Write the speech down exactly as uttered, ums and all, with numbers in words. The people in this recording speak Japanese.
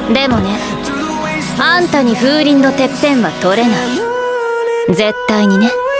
でもね、あんたに風鈴のてっぺんは取れない。絶対にね。